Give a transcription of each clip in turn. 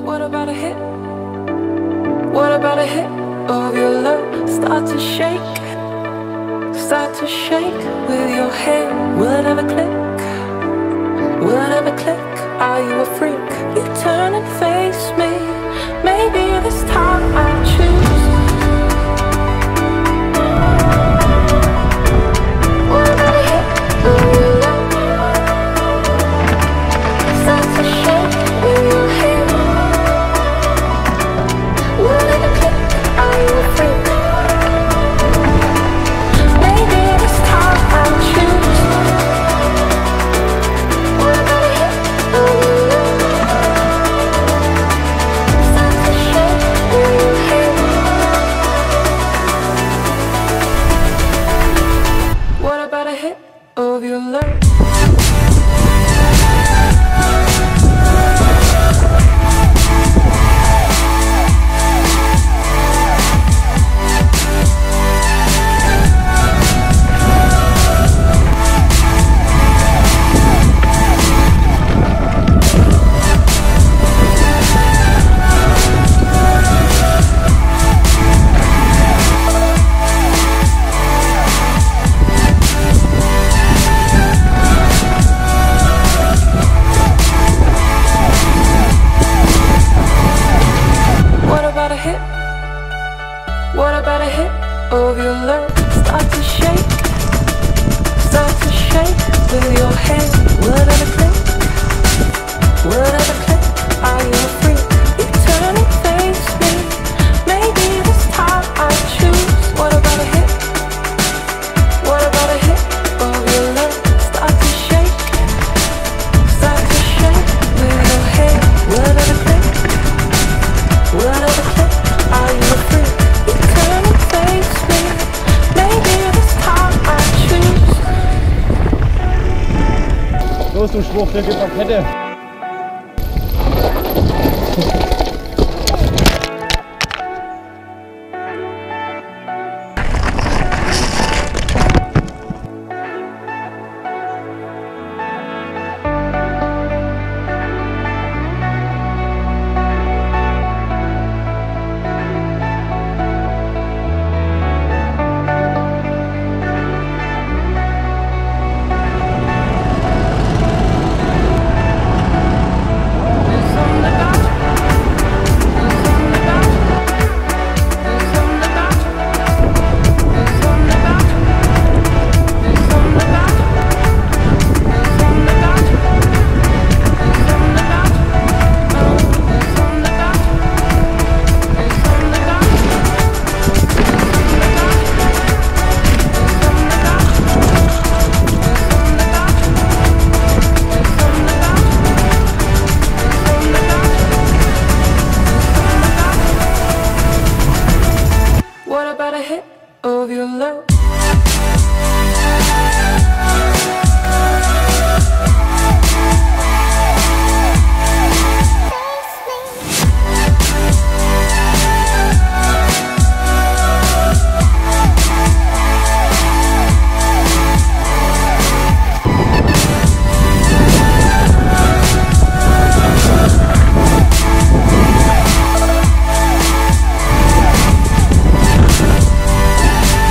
What about a hit? What about a hit of your love? Start to shake with your hand. Will it ever click? Will it ever click? Are you a freak? You turn and face me. Maybe this time I'll choose. What about a hit of your love? Start to shake with your hand. Will it ever click? Are you a freak? Maybe this time I'll choose. What about a hit of your love? Start to shake with your hand. What about a hit of your love? What about a hit? What about a hit of your love? Start to shake with your hand. Will it ever click? Will it ever click? Are you a freak? You turn and face me. Maybe this time I choose. What about a hit? What about a hit of your love? Start to shake with your hand. Will it ever click? Will it ever click? Are you a freak? You turn and face me. Maybe this time I choose. Los, du Schwuchtel, gib mal Kette. What about a hit of your love?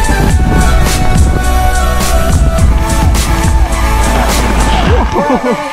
Oh,